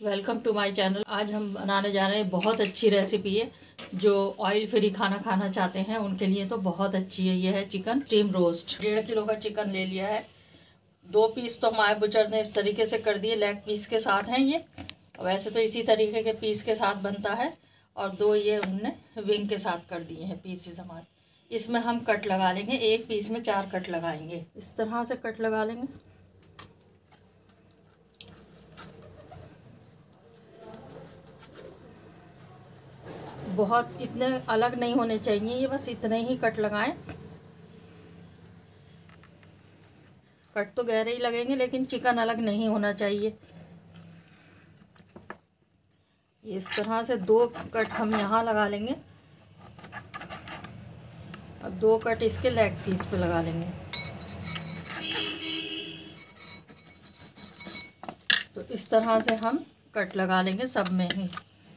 Welcome to my channel. आज हम बनाने जा रहे हैं बहुत अच्छी रेसिपी है। जो ऑयल फ्री खाना खाना चाहते हैं उनके लिए तो बहुत अच्छी है। ये है चिकन स्टीम रोस्ट। 1.5 किलो का चिकन ले लिया है। 2 पीस तो हमारे बुचर ने इस तरीके से कर दिए, लेग पीस के साथ हैं ये। वैसे तो इसी तरीके के पीस के साथ बनता है। और 2 ये उनने विंग के साथ कर दिए हैं पीसेस हमारे। इसमें हम कट लगा लेंगे। एक पीस में 4 कट लगाएंगे। इस तरह से कट लगा लेंगे। बहुत इतने अलग नहीं होने चाहिए, ये बस इतने ही कट लगाएं। कट तो गहरे ही लगेंगे लेकिन चिकन अलग नहीं होना चाहिए। इस तरह से 2 कट हम यहाँ लगा लेंगे और 2 कट इसके लेग पीस पे लगा लेंगे। तो इस तरह से हम कट लगा लेंगे सब में ही।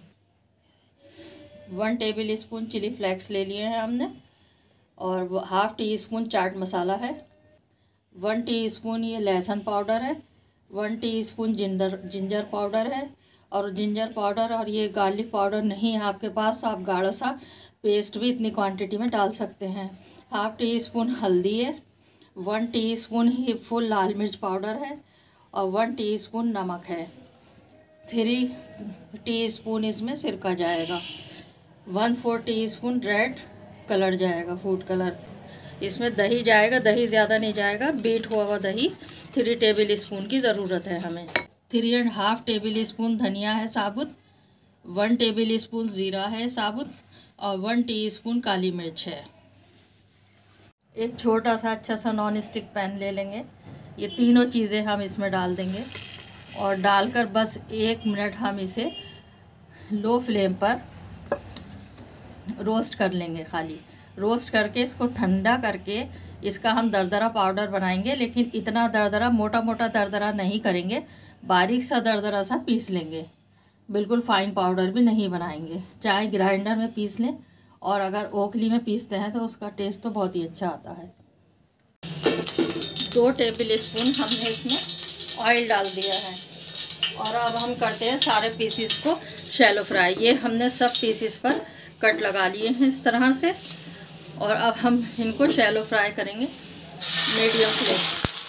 1 टेबल स्पून चिली फ्लेक्स ले लिए हैं हमने और 1/2 टीस्पून चाट मसाला है। 1 टीस्पून ये लहसुन पाउडर है। 1 टीस्पून जिंजर पाउडर है। और जिंजर पाउडर और ये गार्लिक पाउडर नहीं है आपके पास तो आप गाढ़ा सा पेस्ट भी इतनी क्वांटिटी में डाल सकते हैं। 1/2 टीस्पून हल्दी है। 1 टीस्पून ही फुल लाल मिर्च पाउडर है और 1 टीस्पून नमक है। 3 टीस्पून इसमें सिरका जाएगा। 1/4 टीस्पून रेड कलर जाएगा, फूड कलर। इसमें दही जाएगा, दही ज़्यादा नहीं जाएगा, बीट हुआ हुआ दही 3 टेबल स्पून की ज़रूरत है हमें। 3.5 टेबल स्पून धनिया है साबुत। 1 टेबल स्पून ज़ीरा है साबुत और 1 टीस्पून काली मिर्च है। एक छोटा सा अच्छा सा नॉन स्टिक पैन ले लेंगे। ये तीनों चीज़ें हम इसमें डाल देंगे और डालकर बस 1 मिनट हम इसे लो फ्लेम पर रोस्ट कर लेंगे। खाली रोस्ट करके इसको ठंडा करके इसका हम दरदरा पाउडर बनाएंगे। लेकिन इतना दरदरा, मोटा मोटा दरदरा नहीं करेंगे, बारीक सा दरदरा सा पीस लेंगे। बिल्कुल फाइन पाउडर भी नहीं बनाएंगे। चाहे ग्राइंडर में पीस लें और अगर ओखली में पीसते हैं तो उसका टेस्ट तो बहुत ही अच्छा आता है। 2 टेबल स्पून हमने इसमें ऑयल डाल दिया है और अब हम करते हैं सारे पीसीस को शैलो फ्राई। ये हमने सब पीसीस पर कट लगा लिए हैं इस तरह से और अब हम इनको शैलो फ्राई करेंगे मीडियम फ्लेम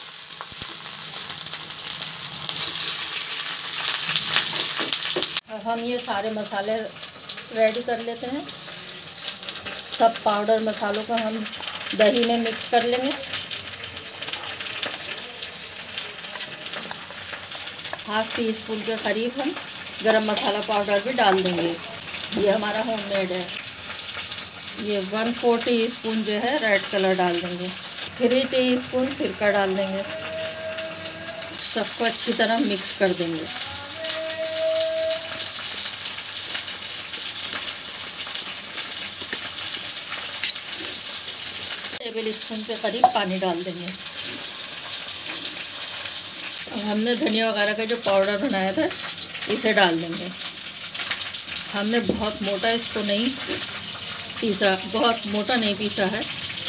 पर। अब हम ये सारे मसाले रेडी कर लेते हैं। सब पाउडर मसालों को हम दही में मिक्स कर लेंगे। 1/2 टीस्पून के करीब हम गरम मसाला पाउडर भी डाल देंगे। ये हमारा होममेड है। ये 1/4 टीस्पून जो है रेड कलर डाल देंगे। 3 टीस्पून सिरका डाल देंगे। सबको अच्छी तरह मिक्स कर देंगे। टेबल स्पून के करीब पानी डाल देंगे। अब हमने धनिया वगैरह का जो पाउडर बनाया था इसे डाल देंगे। हमने बहुत मोटा इसको नहीं पीसा, बहुत मोटा नहीं पीसा है।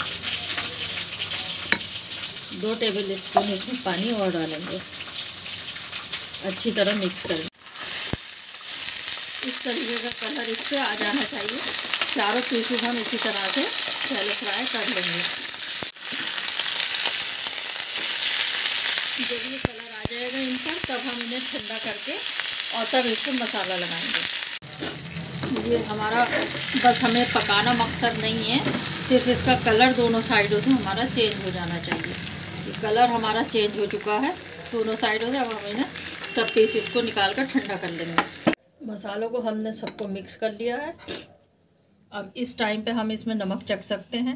2 टेबल स्पून इसमें पानी और डालेंगे। अच्छी तरह मिक्स करेंगे। इस तरीके का कलर इस पे आ जाना चाहिए। चारों पीसेस हम इसी तरह से शैलो फ्राई कर लेंगे। जब ये कलर आ जाएगा इन पर तब हम इन्हें ठंडा करके और तब इसको मसाला लगाएंगे। ये हमारा बस हमें पकाना मकसद नहीं है, सिर्फ इसका कलर दोनों साइडों से हमारा चेंज हो जाना चाहिए। ये कलर हमारा चेंज हो चुका है दोनों साइडों से। अब हम इन्हें सब पीसेस को निकाल कर ठंडा कर लेंगे। मसालों को हमने सबको मिक्स कर लिया है। अब इस टाइम पे हम इसमें नमक चख सकते हैं।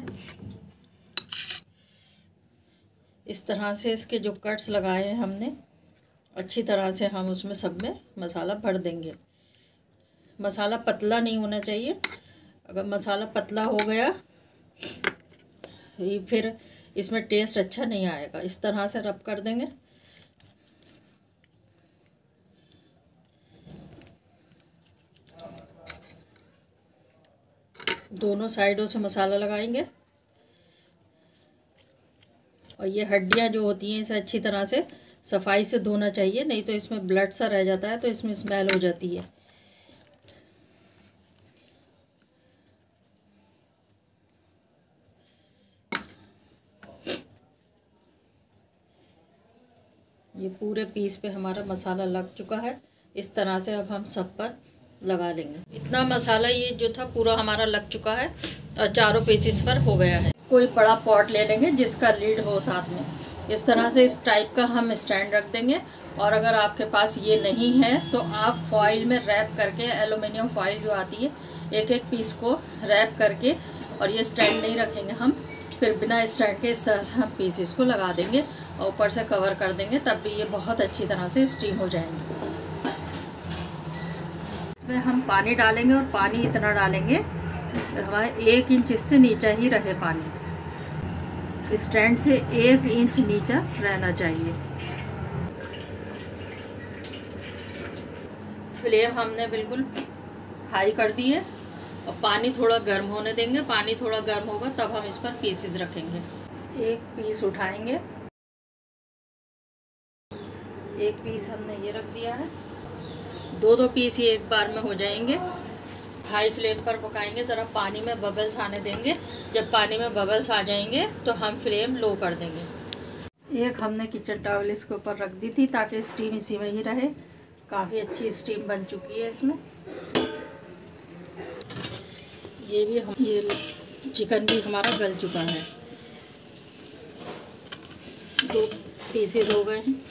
इस तरह से इसके जो कट्स लगाए हैं हमने, अच्छी तरह से हम उसमें सब में मसाला भर देंगे। मसाला पतला नहीं होना चाहिए। अगर मसाला पतला हो गया ये फिर इसमें टेस्ट अच्छा नहीं आएगा। इस तरह से रब कर देंगे। दोनों साइडों से मसाला लगाएंगे और ये हड्डियाँ जो होती हैं इसे अच्छी तरह से सफाई से धोना चाहिए, नहीं तो इसमें ब्लड सा रह जाता है तो इसमें स्मेल हो जाती है। ये पूरे पीस पे हमारा मसाला लग चुका है। इस तरह से अब हम सब पर लगा लेंगे। इतना मसाला ये जो था पूरा हमारा लग चुका है और चारों पीसेस पर हो गया है। कोई बड़ा पॉट ले लेंगे जिसका लीड हो साथ में। इस तरह से इस टाइप का हम स्टैंड रख देंगे। और अगर आपके पास ये नहीं है तो आप फॉइल में रैप करके, एलुमिनियम फॉइल जो आती है, एक एक पीस को रैप करके, और ये स्टैंड नहीं रखेंगे हम, फिर बिना स्टैंड के इस तरह से हम पीसेस को लगा देंगे और ऊपर से कवर कर देंगे, तब भी ये बहुत अच्छी तरह से स्टीम हो जाएंगे। इसमें हम पानी डालेंगे और पानी इतना डालेंगे हमारे 1 इंच से नीचे ही रहे पानी। स्टैंड से 1 इंच नीचा रहना चाहिए। फ्लेम हमने बिल्कुल हाई कर दी है और पानी थोड़ा गर्म होने देंगे। पानी थोड़ा गर्म होगा तब हम इस पर पीसेस रखेंगे। एक पीस उठाएंगे, एक पीस हमने ये रख दिया है। 2 पीस ही एक बार में हो जाएंगे। हाई फ्लेम पर पकाएंगे, ज़रा पानी में बबल्स आने देंगे। जब पानी में बबल्स आ जाएंगे तो हम फ्लेम लो कर देंगे। एक हमने किचन टॉवल इसके ऊपर रख दी थी ताकि स्टीम इसी में ही रहे। काफ़ी अच्छी स्टीम बन चुकी है इसमें। ये चिकन भी हमारा गल चुका है। 2 पीसेस हो गए हैं।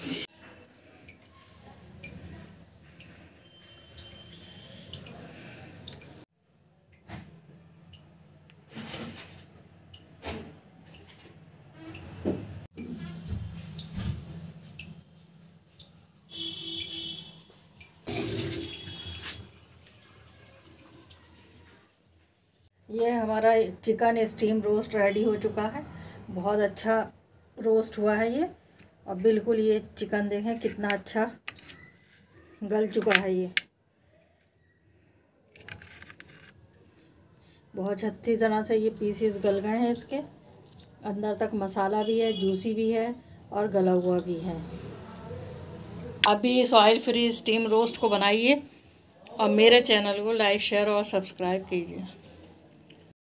ये हमारा चिकन स्टीम रोस्ट रेडी हो चुका है। बहुत अच्छा रोस्ट हुआ है ये। और बिल्कुल ये चिकन देखें कितना अच्छा गल चुका है। ये बहुत अच्छी तरह से ये पीसेस गल गए हैं। इसके अंदर तक मसाला भी है, जूसी भी है और गला हुआ भी है। अभी इस ऑयल फ्री स्टीम रोस्ट को बनाइए और मेरे चैनल को लाइक, शेयर और सब्सक्राइब कीजिए।